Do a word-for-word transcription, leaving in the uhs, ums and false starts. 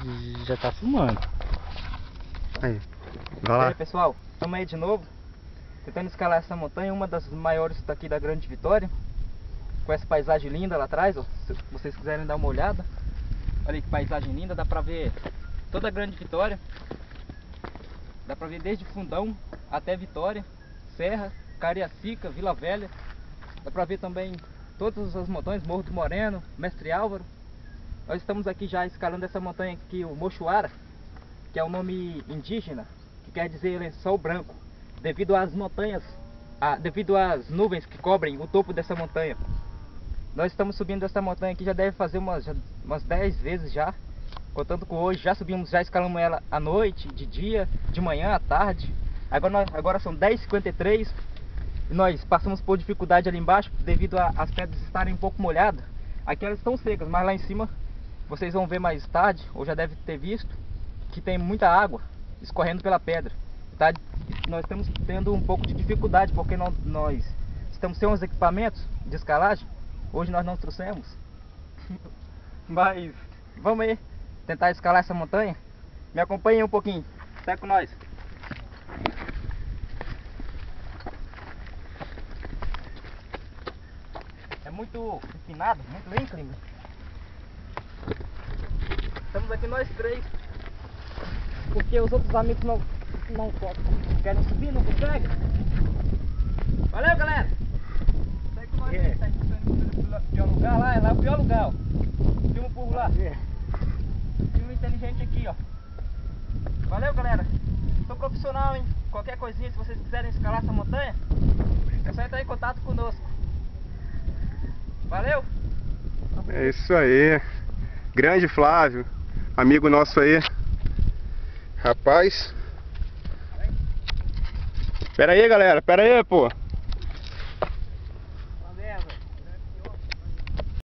Já tá filmando. Aí, vai lá. E aí, pessoal, estamos aí de novo, tentando escalar essa montanha, uma das maiores daqui da Grande Vitória, com essa paisagem linda lá atrás, ó, se vocês quiserem dar uma olhada. Olha aí que paisagem linda, dá pra ver toda a Grande Vitória, dá pra ver desde Fundão até Vitória, Serra, Cariacica, Vila Velha, dá pra ver também todas as montanhas, Morro do Moreno, Mestre Álvaro. Nós estamos aqui já escalando essa montanha aqui, o Mochuara, que é o nome indígena, que quer dizer lençol branco, devido às montanhas, a, devido às nuvens que cobrem o topo dessa montanha. Nós estamos subindo essa montanha aqui, já deve fazer umas, umas dez vezes já, contando com hoje. Já subimos, já escalamos ela à noite, de dia, de manhã, à tarde. Agora, nós, agora são dez e cinquenta e três e nós passamos por dificuldade ali embaixo, devido às pedras estarem um pouco molhadas. Aqui elas estão secas, mas lá em cima, vocês vão ver mais tarde, ou já deve ter visto, que tem muita água escorrendo pela pedra, tá? Nós estamos tendo um pouco de dificuldade porque não, nós estamos sem os equipamentos de escalagem. Hoje nós não trouxemos, mas vamos aí tentar escalar essa montanha. Me acompanhem um pouquinho, segue com nós. É muito empinado, muito íngreme. Estamos aqui nós três, porque os outros amigos não, não querem subir, não conseguem. Valeu, galera! Segue com nós aí, tá no pior lugar lá, é lá o pior lugar, ó. Filma por lá. Filma inteligente aqui, ó. Valeu, galera! Sou profissional, hein? Qualquer coisinha, se vocês quiserem escalar essa montanha, é só entrar em contato conosco. Valeu! É isso aí. Grande Flávio, amigo nosso aí. Rapaz. Pera aí, galera, pera aí, pô.